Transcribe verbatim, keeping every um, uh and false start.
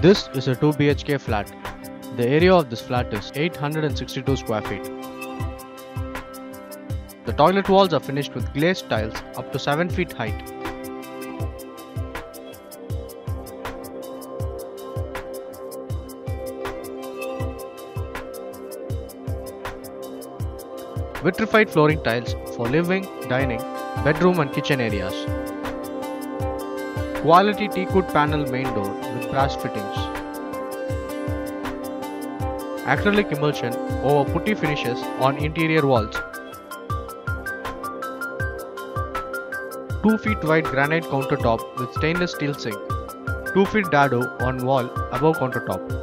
This is a two B H K flat. The area of this flat is eight hundred sixty-two square feet. The toilet walls are finished with glazed tiles up to seven feet height. Vitrified flooring tiles for living, dining, bedroom and kitchen areas. Quality teakwood panel main door with brass fittings. Acrylic emulsion over putty finishes on interior walls. two feet wide granite countertop with stainless steel sink. two feet dado on wall above countertop.